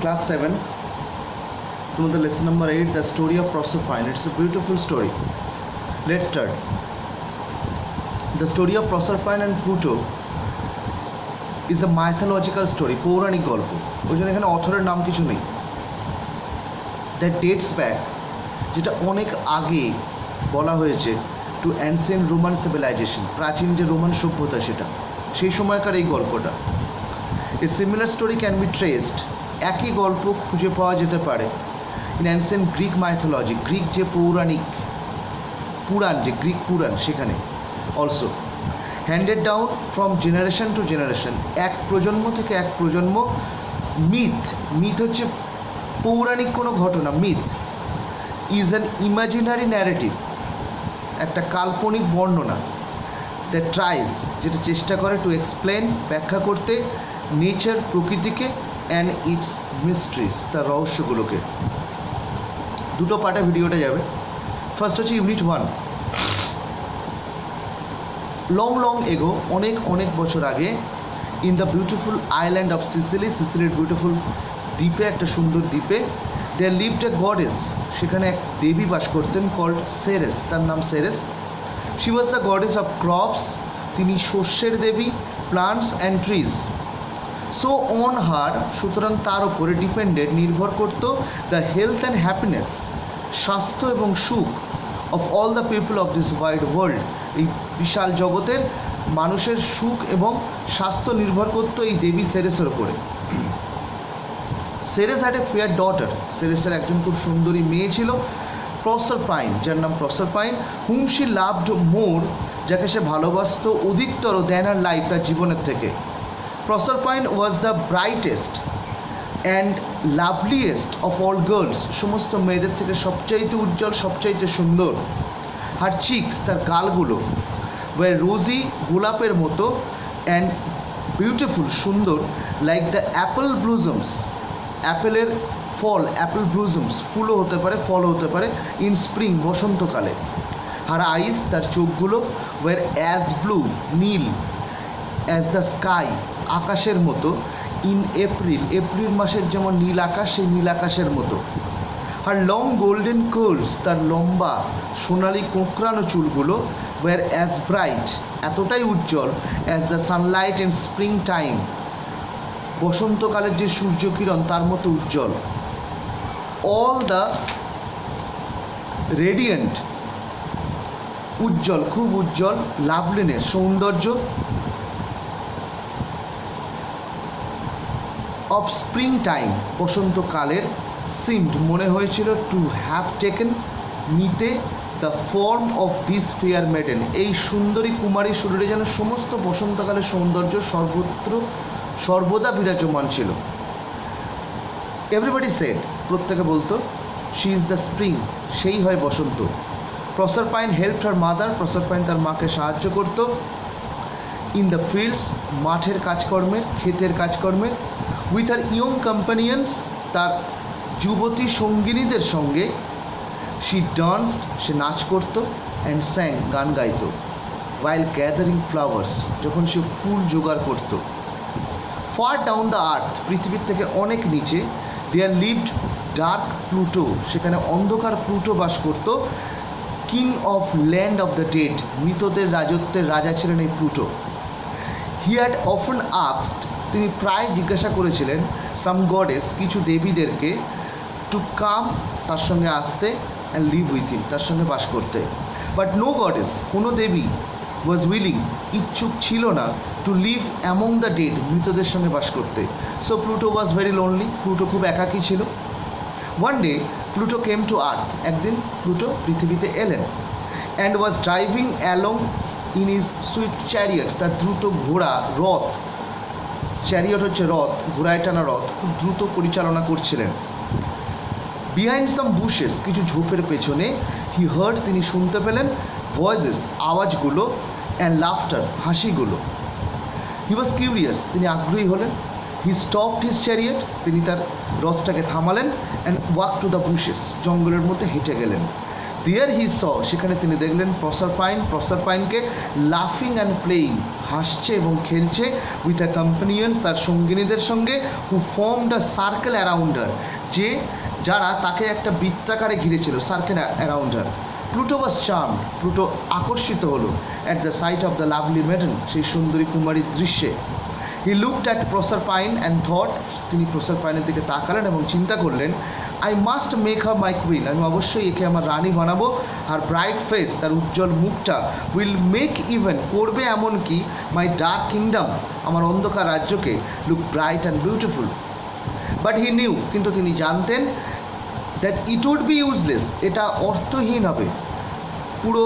Class 7, তোমাদের lesson number 8, the story of Proserpine. It's a beautiful story. Let's start. The story of Proserpine and Pluto is a mythological story, পৌরাণিক গল্প। ওই জন্য এখানে অথরের নাম কিছু নেই। That dates back, যেটা অনেক আগে বলা হয়েছে, টু অ্যানসিয়েন্ট রোমান সিভিলাইজেশন, প্রাচীন যে রোমান সভ্যতা সেটা, সেই সময়কার এই গল্পটা। A similar story can be traced, একই গল্প খুঁজে পাওয়া যেতে পারে in ancient Greek mythology, Greek যে পৌরাণিক পুরাণ, যে গ্রিক পুরাণ সেখানে also handed down from generation to generation, এক প্রজন্ম থেকে এক প্রজন্ম। মিথ হচ্ছে পৌরাণিক কোনো ঘটনা। Myth is an imaginary narrative, একটা কাল্পনিক বর্ণনা। দ্যাট ট্রাইজ, যেটা চেষ্টা করে টু এক্সপ্লেন, ব্যাখ্যা করতে, নেচার, প্রকৃতিকে, অ্যান্ড ইটস মিস্ট্রিজ, তার রহস্যগুলোকে। দুটো পার্টে ভিডিওটা যাবে। ফার্স্ট হচ্ছে ইউনিট 1। লং এগো, অনেক বছর আগে, in the beautiful island of Sicily, সিসিলির বিউটিফুল দ্বীপে, একটা সুন্দর দ্বীপে, দেয়ার লিভড এ গডেস, সেখানে এক দেবী বাস করতেন, কল্ড সেরেস, তার নাম Ceres. She was the goddess of crops, তিনি শস্যের দেবী, plants and trees. So on her, সুতরাং তার উপরে ডিপেন্ডেড, নির্ভর করত, দ্য হেলথ অ্যান্ড হ্যাপিনেস, স্বাস্থ্য এবং সুখ, of all the people of this wide world, এই বিশাল জগতের মানুষের সুখ এবং স্বাস্থ্য নির্ভর করত এই দেবী সেরেসের উপরে। Ceres had a fair daughter, সেরেসের একজন খুব সুন্দরী মেয়ে ছিল, প্রসারপাইন, যার নাম প্রসারপাইন, হুম শি লাভড মোর, যাকে সে ভালোবাসত অধিকতর, দ্যান আর লাইফ, তার জীবনের থেকে। Proserpine was the brightest and loveliest of all girls, সমস্ত মেয়েদের থেকে সবচাইতে উজ্জ্বল, সবচাইতে সুন্দর। হার চিক্স, তার গালগুলো, ওয়ার রোজি, গোলাপের মতো, অ্যান্ড বিউটিফুল, সুন্দর, লাইক দ্য অ্যাপল ব্লুজমস, অ্যাপেলের ফল, অ্যাপেল ব্লুজমস, ফুলও হতে পারে, ফলও হতে পারে, ইন স্প্রিং, বসন্তকালে। হার আইস, তার চোখগুলো, ওয়ার অ্যাজ ব্লু, নীল, অ্যাজ দ্য স্কাই, আকাশের মতো, ইন এপ্রিল, এপ্রিল মাসের যেমন নীল আকাশ, সেই নীল আকাশের মতো। আর লং গোল্ডেন কার্লস, তার লম্বা সোনালি কোঁকড়ানো চুলগুলো, ওয়ার অ্যাজ ব্রাইট, এতটাই উজ্জ্বল, as the sunlight in spring time, বসন্তকালের যে সূর্যকিরণ তার মতো উজ্জ্বল। অল দ্য রেডিয়েন্ট, উজ্জ্বল, খুব উজ্জ্বল, লাভলিনেস, সৌন্দর্য, অফ স্প্রিং টাইম, বসন্তকালের, সিমড, মনে হয়েছিল, টু হ্যাভ টেকেন, নিতে, the form of this fair maiden, এই সুন্দরী কুমারী শরীরে যেন সমস্ত বসন্তকালের সৌন্দর্য সর্বত্র সর্বদা বিরাজমান ছিল। এভরিবডি সেড, প্রত্যেকে বলতো, শি ইজ দ্য স্প্রিং, সেই হয় বসন্ত। প্রসারপাইন হেল্পড হার মাদার, প্রসারপাইন তার মাকে সাহায্য করত, ইন দ্য ফিল্ডস, মাঠের কাজকর্মে, ক্ষেতের কাজকর্মে, উইথ আর ইয়ং কম্পানিয়ন্স, তার যুবতী সঙ্গিনীদের সঙ্গে, শি ডান্সড, সে নাচ করত, অ্যান্ড স্যাং, গান গাইত, ওয়াইল গ্যাদারিং ফ্লাওয়ার্স, যখন সে ফুল জোগাড় করত। ফার ডাউন দ্য আর্থ, পৃথিবীর থেকে অনেক নিচে, দেয়ার লিভড ডার্ক প্লুটো, সেখানে অন্ধকার প্লুটো বাস করত, king of land of the dead, মৃতদের রাজত্বের রাজা ছিলেন এই Pluto. He had often asked, তিনি প্রায় জিজ্ঞাসা করেছিলেন, সাম গডেস, কিছু দেবীদেরকে, টু কাম, তার সঙ্গে আসতে, অ্যান্ড লিভ উইথ হিম, তার সঙ্গে বাস করতে। বাট নো গডেস, কোনো দেবী, ওয়াজ উইলিং, ইচ্ছুক ছিল না, to live among the dead, মৃতদের সঙ্গে বাস করতে। So Pluto was very lonely, Pluto খুব একাকী ছিল। One day Pluto came to earth, একদিন প্লুটো পৃথিবীতে এলেন, and was driving along in his swift chariot, তার দ্রুত ঘোড়া, রথ, চ্যারিয়ট হচ্ছে রথ, ঘোড়ায় টানা রথ, খুব দ্রুত পরিচালনা করছিলেন। বিহাইন্ড সাম বুশেস, কিছু ঝোপের পেছনে, হি হার্ড, তিনি শুনতে পেলেন, ভয়েসেস, আওয়াজগুলো, অ্যান্ড লাফটার, হাসিগুলো। হি ওয়াজ কিউরিয়াস, তিনি আগ্রহী হলেন। হি স্টপড হিজ চ্যারিয়ট, তিনি তার রথটাকে থামালেন, and walk to the bushes, জঙ্গলের মধ্যে হেঁটে গেলেন। There he saw, সেখানে তিনি দেখলেন প্রসারপাইনকে লাফিং অ্যান্ড প্লেয়িং, হাসছে এবং খেলছে, উইথ আ কম্পানিয়ন্স, তার সঙ্গিনীদের সঙ্গে, who formed a circle around her, যারা তাকে একটা বৃত্তাকারে ঘিরেছিল, circle around her. Pluto was charmed, প্লুটো আকর্ষিত হলো, at the sight of the lovely maiden, সেই সুন্দরী কুমারীর দৃশ্যে। He looked at Proserpine and thought, তিনি প্রসারপাইনের দিকে তাকালেন এবং চিন্তা করলেন, I must make her my queen, আমি অবশ্যই একে আমার রানী বানাবো। হার ব্রাইট ফেস, তার উজ্জ্বল মুখটা, উইল মেক ইভেন, করবে এমনকি, মাই ডার্ক কিংডম, আমার অন্ধকার রাজ্যকে, look bright and beautiful. But he knew, কিন্তু তিনি জানতেন, that it would be useless, এটা অর্থহীন হবে, পুরো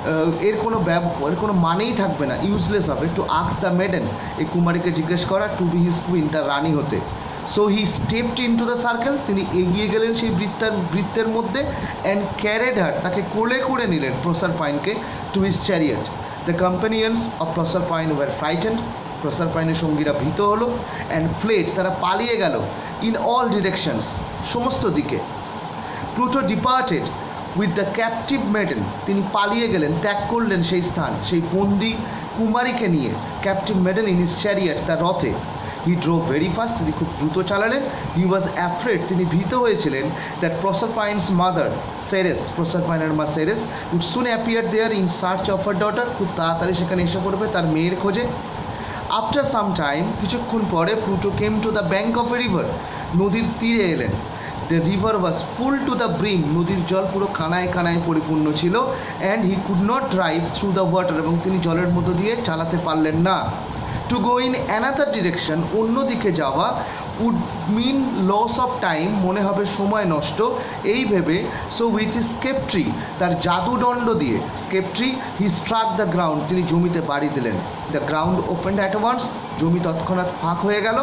এর কোনো মানেই থাকবে না, ইউজলেস হবে, টু আস্ক দ্য মেডেন, এই কুমারীকে জিজ্ঞেস করা, টু বি হিজ কুইন, তার রানী হতে। So he stepped into the circle, তিনি এগিয়ে গেলেন সেই বৃত্তের মধ্যে, অ্যান্ড ক্যারেড হার, তাকে কোলে করে নিলেন প্রসারপাইনকে, to his chariot. The companions of Proserpine were frightened, প্রসারপাইনের সঙ্গীরা ভীত হলো, অ্যান্ড ফ্লেড, তারা পালিয়ে গেল, ইন অল ডিরেকশনস, সমস্ত দিকে। Pluto departed with the captive maiden, তিনি পালিয়ে গেলেন, ত্যাগ করলেন সেই স্থান, সেই বন্দি কুমারীকে নিয়ে, captive maiden in his chariot, তার রথে। হি ড্রোভ ভেরি ফাস্ট, তিনি খুব দ্রুত চালালেন। হি ওয়াজ অ্যাফ্রেড, তিনি ভীত হয়েছিলেন, দ্যাট প্রসারপাইনস মাদার সেরেস, প্রসারপাইনের মা Ceres, would soon appear there in search of her daughter, খুব তাড়াতাড়ি সেখানে এসে পড়বে তার মেয়ের খোঁজে। আফটার সাম টাইম, কিছুক্ষণ পরে, Pluto came to the bank of a river, নদীর তীরে এলেন। The river was full to the brim, নদীর জল পুরো কানায় কানায় পরিপূর্ণ ছিল, and he could not drive through the water, এবং তিনি জলের মধ্য দিয়ে চালাতে পারলেন না। To go in another direction, অন্যদিকে যাওয়া, would mean loss of time, মনে হবে সময় নষ্ট, এই ভেবে, সো উইথ স্কেপট্রি, তার জাদুদণ্ড দিয়ে, sceptre, he struck the ground, তিনি জমিতে বাড়ি দিলেন। The ground opened at once, জমি তৎক্ষণাৎ ফাঁক হয়ে গেল,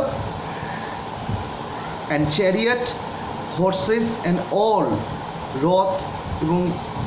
and chariot, horses and all, রথ এবং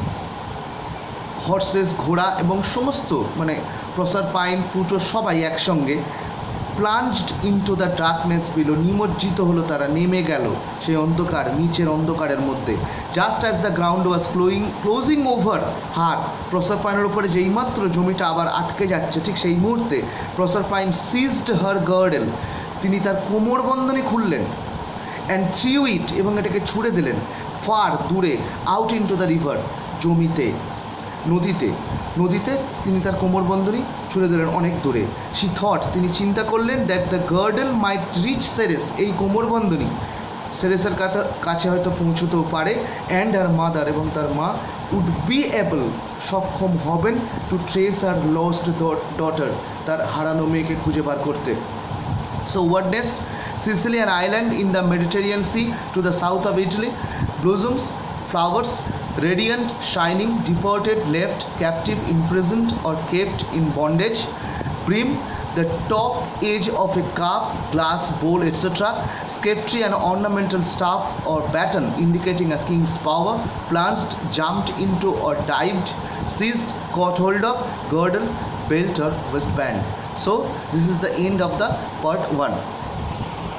হর্সেস, ঘোড়া এবং সমস্ত, মানে প্রসারপাইন, প্লুটো সবাই একসঙ্গে, plunged into the darkness below, নিমজ্জিত হলো তারা, নেমে গেল সেই অন্ধকার, নিচের অন্ধকারের মধ্যে। Just as the ground was closing over her, প্রসারপাইনের উপরে যেইমাত্র জমিটা আবার আটকে যাচ্ছে, ঠিক সেই মুহূর্তে প্রসারপাইন সিজড হার গার্ডেল, তিনি তার কোমরবন্ধনী খুললেন, অ্যান্ড থ্রিউ ইট, এবং এটাকে ছুড়ে দিলেন, ফার, দূরে, আউট ইনটু দ্য রিভার, জমিতে, নদীতে তিনি তার কোমরবন্ধনী ছুড়ে দিলেন অনেক দূরে। শি থট, তিনি চিন্তা করলেন, that the girdle might reach Ceres, এই কোমরবন্ধনী সেরেসের কাছে হয়তো পৌঁছতেও পারে, অ্যান্ড হার মাদার, এবং তার মা, উড বি এবল, সক্ষম হবেন, to trace her lost daughter, তার হারানো মেয়েকে খুঁজে বার করতে। So what next? Sicily, an island in the Mediterranean Sea to the south of Italy, blossoms, flowers, radiant, shining, deported, left, captive, imprisoned or kept in bondage. Brim, the top edge of a cup, glass, bowl, etc. Sceptre, an ornamental staff or baton indicating a king's power. Plunged, jumped into or dived, seized, caught hold of, girdle, belt or waistband. So this is the end of the part 1.